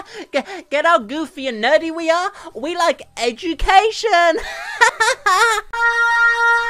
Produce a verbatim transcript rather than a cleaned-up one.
get, get how goofy and nerdy we are. We like education.